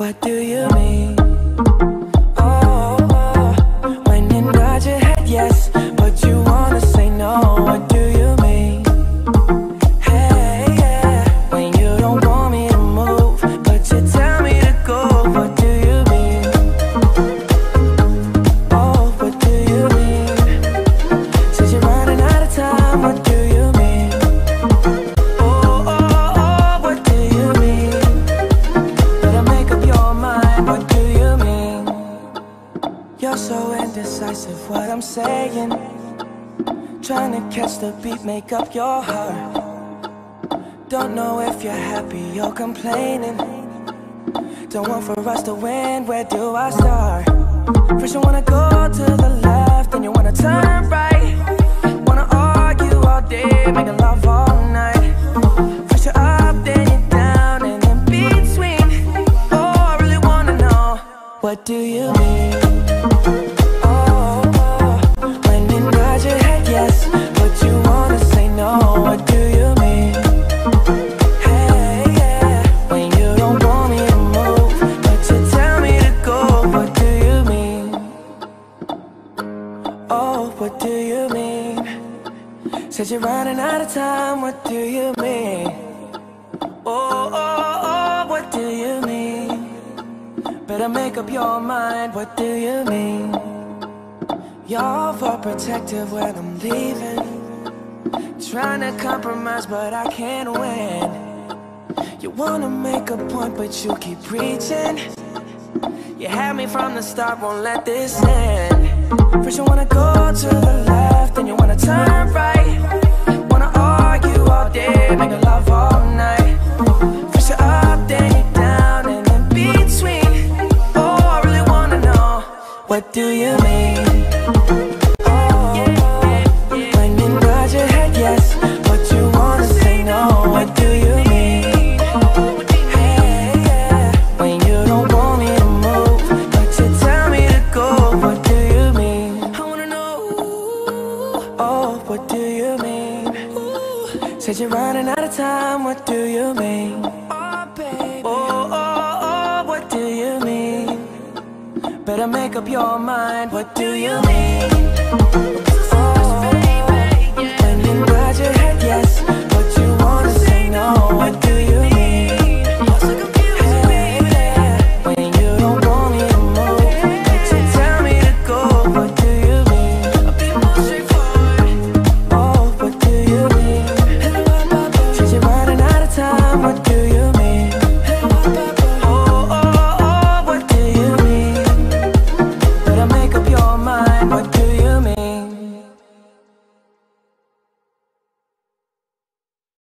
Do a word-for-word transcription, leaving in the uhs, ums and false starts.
what do you mean? Oh, oh, when you nod your head yes, but you wanna say no, what do you mean? Hey, yeah, when you don't want me to move, but you tell me to go, what do you mean? Oh, what do you mean? Since you're running out of time, what do you mean? Oh, oh, oh, what do you mean? Better make up your mind, what do you mean? You're so indecisive, what I'm saying. Trying to catch the beat, make up your heart. Don't know if you're happy or complaining. Don't want for us to win, where do I start? First you wanna go to the left, then you wanna turn right. Wanna argue all day, making love all night. First you're up, then you're down, and in between. Oh, I really wanna know, what do you mean? Oh, oh, when you nod your head yes, but you wanna say no, what do you mean? Hey, yeah, when you don't want me to move, but you tell me to go, what do you mean? Oh, what do you mean? Said you're running out of time, what do you mean? Oh, oh, oh, what do you mean? Better make up your mind, what do you mean? You're overprotective when I'm leaving. Trying to compromise, but I can't win. You wanna make a point, but you keep preaching. You had me from the start, won't let this end. First you wanna go to the left, then you wanna turn right. Wanna argue all day, make love all night. First you're up, then you're down, and in between. Oh, I really wanna know, what do you mean? Oh, when you nod your head yes, but you wanna say no, what do you mean? Hey, yeah, when you don't want me to move, but you tell me to go, what do you mean? I wanna know, oh, what do you mean? Said you're running out of time, what do you mean? Oh, baby. Oh, oh, oh, what do you mean? Better make up your mind, what do you mean? Oh, when you nod your head yes, but you wanna say no, what do you